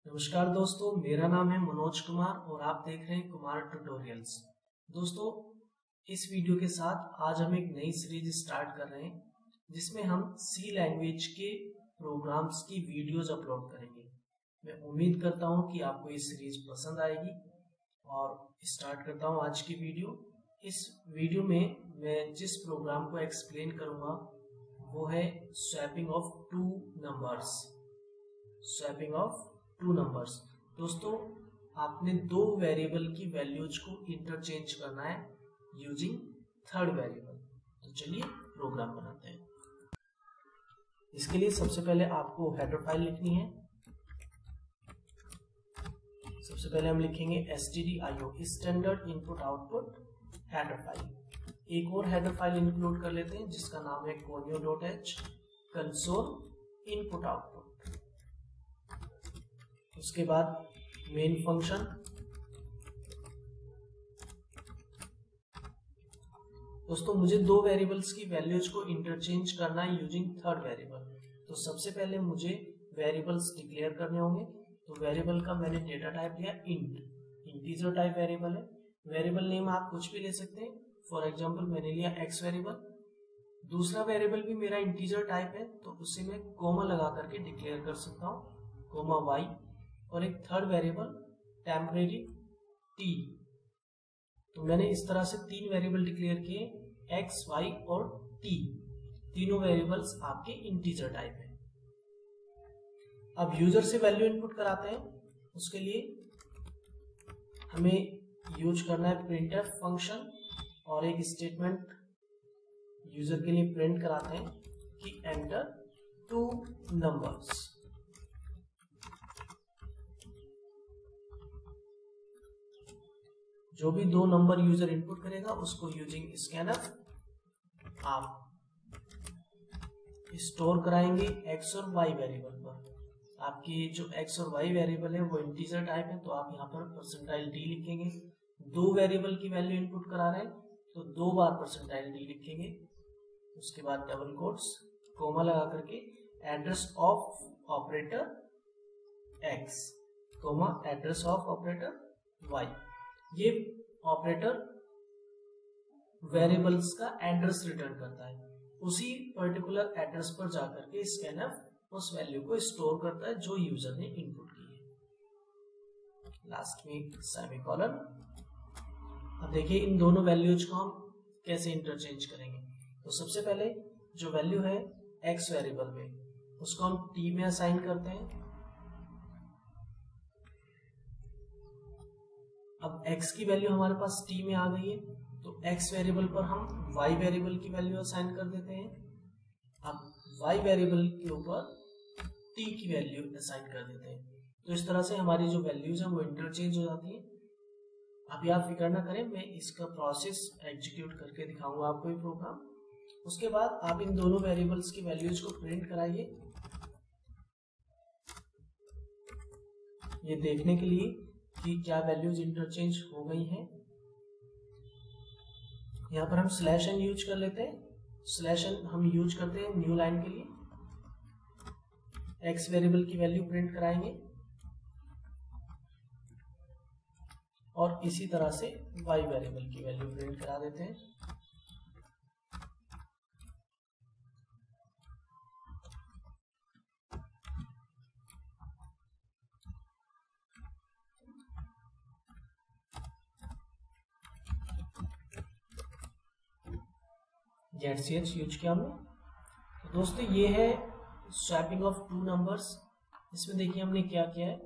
नमस्कार दोस्तों, मेरा नाम है मनोज कुमार और आप देख रहे हैं कुमार ट्यूटोरियल्स। दोस्तों, इस वीडियो के साथ आज हम एक नई सीरीज स्टार्ट कर रहे हैं जिसमें हम सी लैंग्वेज के प्रोग्राम्स की वीडियोस अपलोड करेंगे। मैं उम्मीद करता हूं कि आपको ये सीरीज पसंद आएगी और स्टार्ट करता हूं आज की वीडियो। इस वीडियो में मैं जिस प्रोग्राम को एक्सप्लेन करूंगा वो है swapping of two numbers. Swapping of two numbers. दोस्तों, आपने दो वेरिएबल की वैल्यूज को इंटरचेंज करना है यूजिंग थर्ड वेरिएबल। तो चलिए प्रोग्राम बनाते हैं। इसके लिए सबसे पहले आपको हेडर फाइल लिखनी है। सबसे पहले हम लिखेंगे stdio standard input output header file. एक और हेडर फाइल इंक्लूड कर लेते हैं जिसका नाम है conio.h कंसोल इनपुट आउटपुट। उसके बाद मेन फंक्शन। दोस्तों, मुझे दो वेरिएबल्स की वैल्यूज को इंटरचेंज करना है यूजिंग थर्ड वेरिएबल। तो सबसे पहले मुझे वेरिएबल्स डिक्लेयर करने होंगे। तो वेरिएबल का मैंने डेटा टाइप लिया इंट, इंटीजर टाइप वेरिएबल है। वेरिएबल नेम आप कुछ भी ले सकते हैं। फॉर एग्जांपल मैंने लिया एक्स वेरिएबल। दूसरा वेरिएबल भी मेरा इंटीजर टाइप है तो उसे मैं कोमा लगा करके डिक्लेयर कर सकता हूँ, कोमा वाई। और एक थर्ड वेरिएबल टेम्परेरी टी। तो मैंने इस तरह से तीन वेरिएबल डिक्लेयर किए, एक्स, वाई और टी। तीनों वेरिएबल्स आपके इंटीजर टाइप है। अब यूजर से वैल्यू इनपुट कराते हैं। उसके लिए हमें यूज करना है प्रिंटफ फंक्शन और एक स्टेटमेंट यूजर के लिए प्रिंट कराते हैं कि एंटर टू नंबर्स। जो भी दो नंबर यूजर इनपुट करेगा उसको यूजिंग स्कैनफ आप स्टोर कराएंगे एक्स और वाई वेरिएबल पर। आपकी जो एक्स और वाई वेरिएबल है वो इंटीजर टाइप है तो आप यहाँ पर परसेंटाइल डी लिखेंगे। दो वेरिएबल की वैल्यू इनपुट करा रहे हैं तो दो बार परसेंटाइल डी लिखेंगे। उसके बाद डबल कोट्स कोमा लगा करके address of operator x comma address of operator y. ये ऑपरेटर वेरिएबल्स का एड्रेस रिटर्न करता है। उसी पर्टिकुलर एड्रेस पर जाकर के स्कैनफ उस वैल्यू को स्टोर करता है जो यूजर ने इनपुट की है। लास्ट में सेमीकोलन। अब देखिए इन दोनों वैल्यूज को हम कैसे इंटरचेंज करेंगे। तो सबसे पहले जो वैल्यू है एक्स वेरिएबल में उसको हम टी में असाइन करते हैं। अब x की वैल्यू हमारे पास t में आ गई है तो x वेरिएबल पर हम y वेरिएबल की वैल्यू असाइन कर देते हैं। अब y वेरिएबल के ऊपर t की वैल्यू असाइन कर देते हैं। तो इस तरह से हमारी जो वैल्यूज हैं वो इंटरचेंज हो जाती है। अभी आप फिक्र ना करें, मैं इसका प्रोसेस एग्जीक्यूट करके दिखाऊंगा आपको ये प्रोग्राम। उसके बाद आप इन दोनों वेरिएबल्स की वैल्यूज को प्रिंट कराइए, ये देखने के लिए कि क्या वैल्यूज इंटरचेंज हो गई हैं। यहाँ पर हम स्लैश एन यूज कर लेते हैं। स्लैश एन हम यूज करते हैं न्यू लाइन के लिए। एक्स वेरिएबल की वैल्यू प्रिंट कराएंगे और इसी तरह से वाई वेरिएबल की वैल्यू प्रिंट करा देते हैं। ZCH यूज किया हमने। तो दोस्तों, ये है स्वैपिंग ऑफ टू नंबर्स। इसमें देखिए हमने क्या किया है।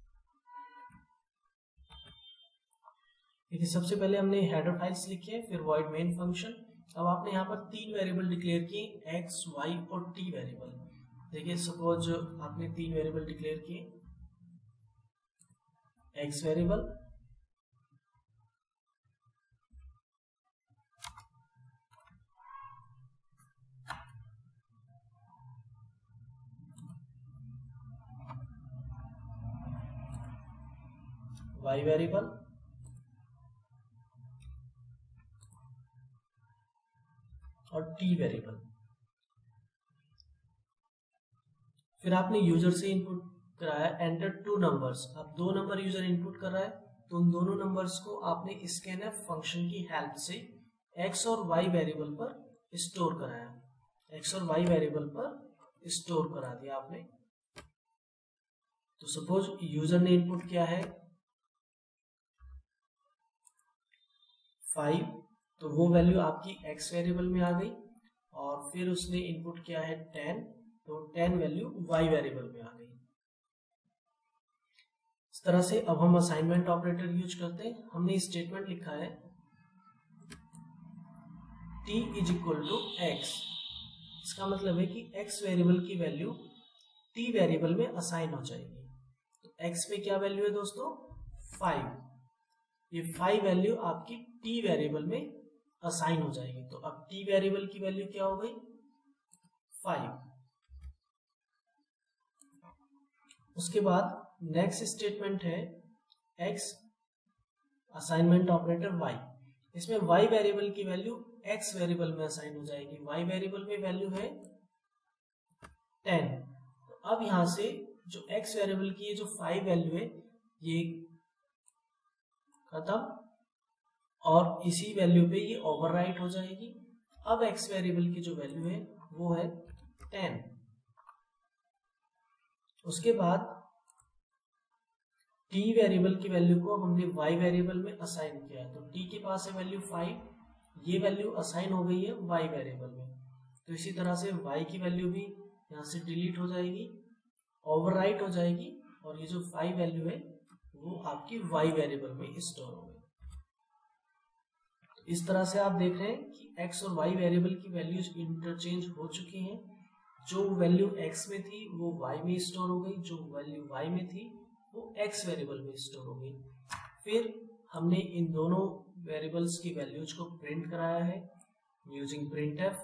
देखिए सबसे पहले हमने हेडर फाइल्स लिखी है, फिर वॉइड मेन फंक्शन। अब आपने यहाँ पर तीन वेरिएबल डिक्लेयर किए, एक्स, वाई और टी वेरिएबल। देखिए सपोज आपने तीन वेरिएबल डिक्लेयर किए, एक्स वेरिएबल, वाई वेरिएबल और टी वेरिएबल। फिर आपने यूजर से इनपुट कराया एंटर टू नंबर्स। अब दो नंबर यूजर इनपुट कर रहा है, तो उन दोनों नंबर्स को आपने स्कैनफ फंक्शन की हेल्प से एक्स और वाई वेरिएबल पर स्टोर कराया, एक्स और वाई वेरिएबल पर स्टोर करा दिया आपने। तो सपोज यूजर ने इनपुट किया है 5, तो वो वैल्यू आपकी एक्स वेरिएबल में आ गई, और फिर उसने इनपुट किया है 10, तो 10 वैल्यू वाई वेरिएबल में आ गई। इस तरह से अब हम असाइनमेंट ऑपरेटर यूज करते हैं। हमने स्टेटमेंट लिखा है t is equal to x. इसका मतलब है कि x वेरिएबल की वैल्यू t वेरिएबल में असाइन हो जाएगी। तो x में क्या वैल्यू है दोस्तों? 5। ये 5 वैल्यू आपकी t वेरिएबल में असाइन हो जाएगी। तो अब t वेरिएबल की वैल्यू क्या हो गई? 5। उसके बाद नेक्स्ट स्टेटमेंट है x असाइनमेंट ऑपरेटर y। इसमें y वेरिएबल की वैल्यू x वेरिएबल में असाइन हो जाएगी। y वेरिएबल में वैल्यू है 10। तो अब यहां से जो x वेरिएबल की जो 5 वैल्यू है ये खत्म, और इसी वैल्यू पे ये ओवरराइट हो जाएगी। अब x वेरिएबल की जो वैल्यू है वो है 10। उसके बाद t वेरिएबल की वैल्यू को हमने y वेरिएबल में असाइन किया है, तो t के पास है वैल्यू 5, ये वैल्यू असाइन हो गई है y वेरिएबल में। तो इसी तरह से y की वैल्यू भी यहाँ से डिलीट हो जाएगी, ओवरराइट हो जाएगी, और ये जो 5 वैल्यू है वो आपकी y वेरिएबल में स्टोर हो गई। इस तरह से आप देख रहे हैं कि x और y वेरिएबल की वैल्यूज इंटरचेंज हो चुकी हैं। जो वैल्यू x में थी वो y में स्टोर हो गई, जो वैल्यू y में थी वो x वेरिएबल में स्टोर हो गई। फिर हमने इन दोनों वेरिएबल्स की वैल्यूज को प्रिंट कराया है using printf.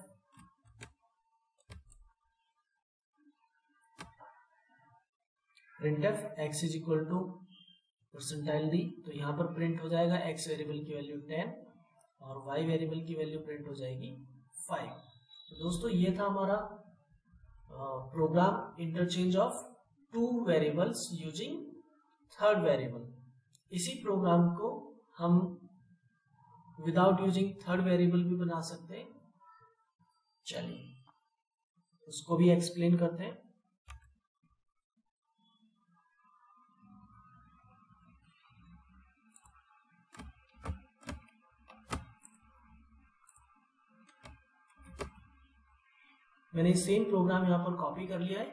Printf x is equal to %d, तो यहाँ पर प्रिंट हो जाएगा x वेरिएबल की वैल्यू 10 और y वेरिएबल की वैल्यू प्रिंट हो जाएगी 5। तो दोस्तों ये था हमारा program interchange of two variables using third variable. इसी प्रोग्राम को हम विदाउट यूजिंग थर्ड वेरिएबल भी बना सकते हैं। चलिए उसको भी एक्सप्लेन करते हैं। मैंने सेम प्रोग्राम यहाँ पर कॉपी कर लिया है,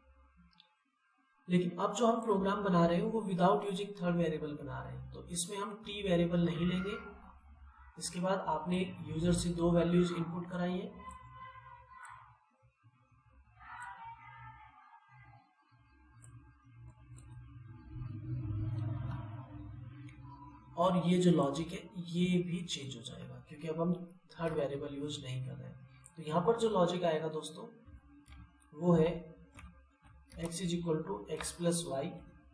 लेकिन अब जो हम प्रोग्राम बना रहे हैं वो विदाउट यूजिंग थर्ड वेरिएबल बना रहे हैं। तो इसमें हम t वेरिएबल नहीं लेंगे। इसके बाद आपने यूजर से 2 वैल्यूज इनपुट कराई है, और ये जो लॉजिक है ये भी चेंज हो जाएगा क्योंकि अब हम थर्ड वेरिएबल यूज नहीं कर रहे हैं। तो यहाँ पर जो लॉजिक आएगा दोस्तों वो है x is equal to x plus y,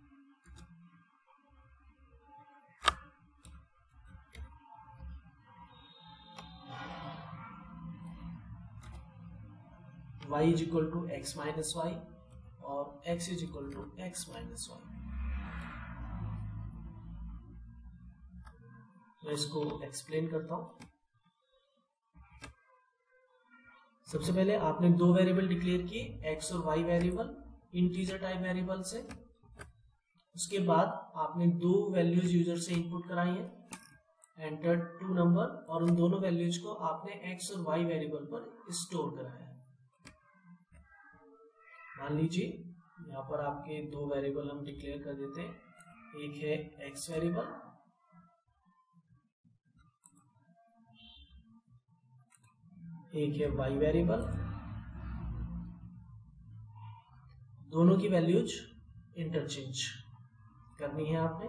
y is equal to x minus y, और x is equal to x minus y. मैं इसको एक्सप्लेन करता हूं। सबसे पहले आपने 2 वेरिएबल डिक्लेयर किए, x और y variable integer type variable से। उसके बाद आपने 2 वैल्यूज यूजर से इनपुट कराई है एंटर टू नंबर, और उन दोनों वैल्यूज को आपने x और y वेरिएबल पर स्टोर कराया है। मान लीजिए यहाँ पर आपके 2 वेरिएबल हम डिक्लेयर कर देते हैं, एक है x वेरिएबल, एक है y वेरिएबल। दोनों की वैल्यूज इंटरचेंज करनी है आपने।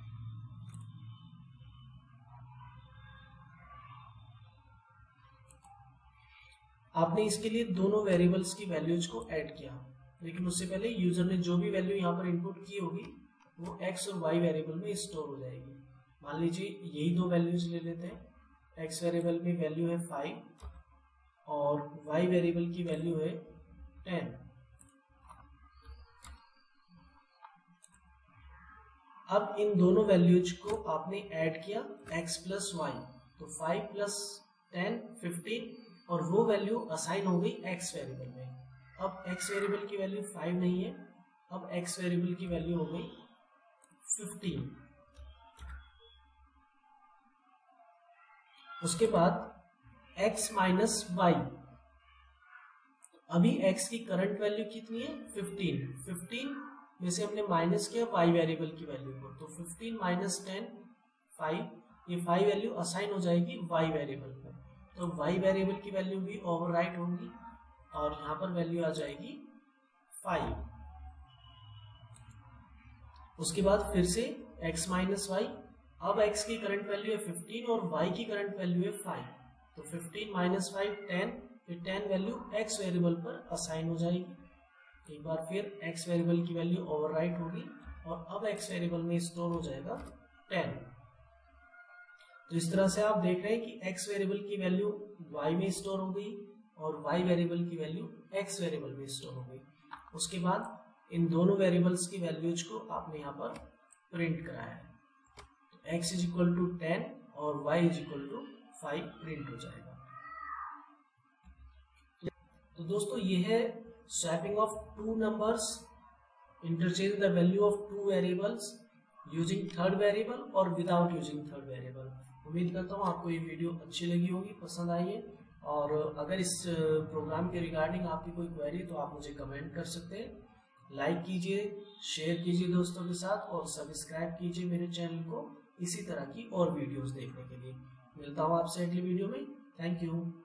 आपने इसके लिए दोनों वेरिएबल्स की वैल्यूज को ऐड किया, लेकिन उससे पहले यूजर ने जो भी वैल्यू यहाँ पर इनपुट की होगी वो x और y वेरिएबल में स्टोर हो जाएगी। मान लीजिए यही 2 वैल्यूज ले लेते हैं। x वेरिएबल में वैल्यू है 5 और y वेरिएबल की वैल्यू है 10। अब इन दोनों वैल्यूज को आपने ऐड किया x प्लस वाई, तो 5 प्लस 10 15 और वो वैल्यू असाइन हो गई x वेरिएबल में। अब x वेरिएबल की वैल्यू 5 नहीं है, अब x वेरिएबल की वैल्यू हो गई 15। उसके बाद x माइनस वाई, अभी x की करंट वैल्यू कितनी है 15 में से हमने माइनस किया y वेरिएबल की वैल्यू को, तो 15 माइनस 10 5, ये 5 वैल्यू असाइन हो जाएगी y वेरिएबल पर, तो y वेरिएबल की वैल्यू भी ओवरराइट होगी और यहाँ पर वैल्यू आ जाएगी 5। उसके बाद फिर से x माइनस वाई, अब x की करंट वैल्यू है 15 और y की करंट वैल्यू है 5, तो 15 माइनस 5 10, फिर 10 वैल्यू x वेरिएबल पर असाइन हो जाएगी। एक बार फिर x वेरिएबल की वैल्यू ओवरराइट होगी और अब x वेरिएबल में स्टोर हो जाएगा 10। तो इस तरह से आप देख रहे हैं कि x वेरिएबल की वैल्यू y में स्टोर हो गई और y वेरिएबल की वैल्यू x वेरिएबल में स्टोर हो गई। उसके बाद इन दोनों वेरिएबल्स की वैल्यूज को आपने यहाँ पर प्रिंट कराया है, तो x इज इक्वल टू 10 और y इज इक्वल टू 5 प्रिंट हो जाएगा। तो दोस्तों ये है swapping of two numbers, interchange the value of two variables using third variable और विदाउट यूजिंग थर्ड वेरिएबल। उम्मीद करता हूँ आपको ये वीडियो अच्छी लगी होगी, पसंद आई है। और अगर इस प्रोग्राम के रिगार्डिंग आपकी कोई क्वेरी तो आप मुझे कमेंट कर सकते हैं। लाइक कीजिए, शेयर कीजिए दोस्तों के साथ और सब्सक्राइब कीजिए मेरे चैनल को इसी तरह की और वीडियोस देखने के लिए। मिलता हूँ आपसे अगली वीडियो में। Thank you.